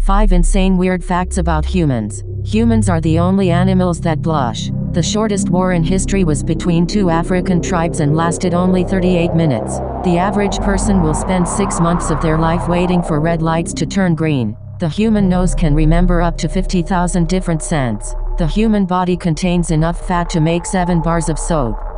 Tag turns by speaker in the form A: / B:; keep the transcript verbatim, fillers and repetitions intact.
A: five Insane Weird Facts About Humans. Humans are the only animals that blush. The shortest war in history was between two African tribes and lasted only thirty-eight minutes. The average person will spend six months of their life waiting for red lights to turn green. The human nose can remember up to fifty thousand different scents. The human body contains enough fat to make seven bars of soap.